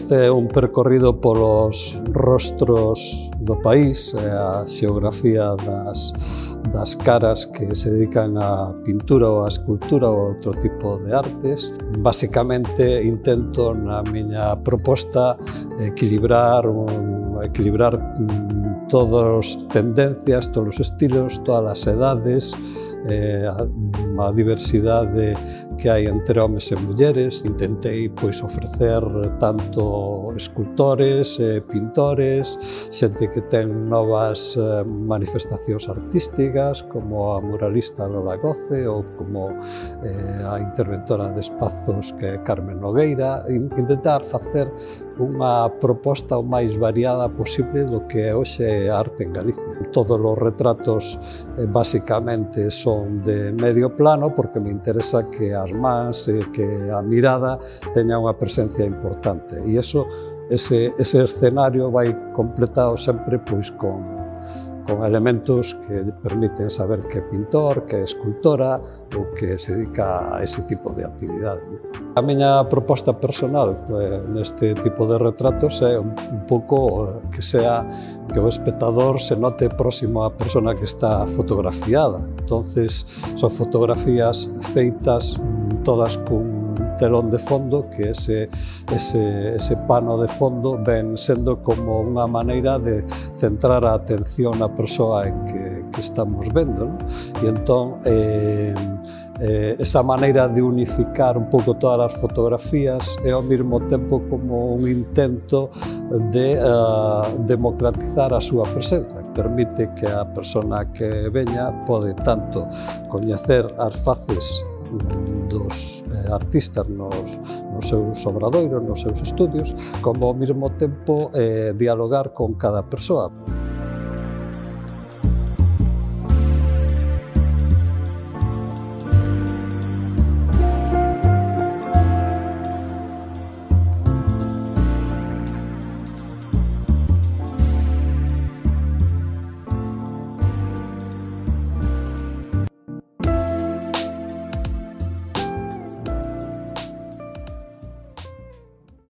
Este é un percorrido polos rostros do país, a xeografía das caras que se dedican á pintura ou á escultura ou a outro tipo de artes. Basicamente intento na miña proposta equilibrar todas as tendencias, todos os estilos, todas as edades, a diversidade que hai entre homes e mulleres. Intentei ofrecer tanto escultores, pintores, xente que ten novas manifestacións artísticas, como a muralista Lola Goce ou como a interventora de espazos que é Carmen Nogueira. Intentar facer unha proposta o máis variada posible do que hoxe é a arte en Galicia. Todos os retratos basicamente son de medio plano porque me interesa que as mans e que a mirada teña unha presencia importante, e ese escenario vai completado sempre con elementos que permiten saber que é pintor, que é escultora ou que se dedica a ese tipo de actividade. A miña proposta personal neste tipo de retratos é un pouco que o espectador se note próximo á persona que está fotografiada. Entonces, son fotografías feitas todas cun telón de fondo, que ese pano de fondo ven sendo como unha maneira de centrar a atención na persoa que estamos vendo, non? E entón, esa maneira de unificar un pouco todas as fotografías é ao mesmo tempo como un intento de democratizar a súa presenza. Permite que a persona que veña pode tanto coñecer as faces dos artistas nos seus obradoiros, nos seus estudios, como ao mesmo tempo dialogar con cada persoa.